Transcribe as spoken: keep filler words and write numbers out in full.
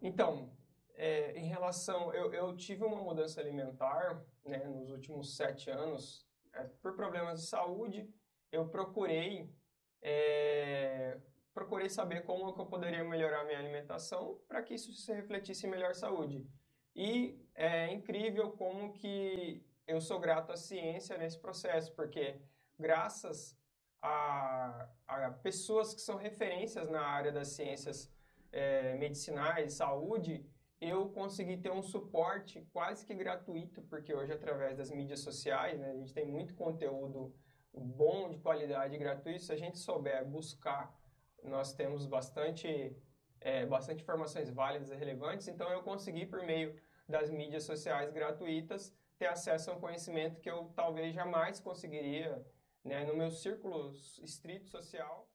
Então, é, em relação, eu, eu tive uma mudança alimentar, né, nos últimos sete anos, é, por problemas de saúde, eu procurei, é, procurei saber como que eu poderia melhorar minha alimentação para que isso se refletisse em melhor saúde. E é incrível como que eu sou grato à ciência nesse processo, porque graças a, a pessoas que são referências na área das ciências é, medicinais, saúde, eu consegui ter um suporte quase que gratuito, porque hoje, através das mídias sociais, né, a gente tem muito conteúdo bom, de qualidade e gratuito. Se a gente souber buscar, nós temos bastante, é, bastante informações válidas e relevantes. Então, eu consegui, por meio das mídias sociais gratuitas, ter acesso a um conhecimento que eu talvez jamais conseguiria, né, no meu círculo estrito social.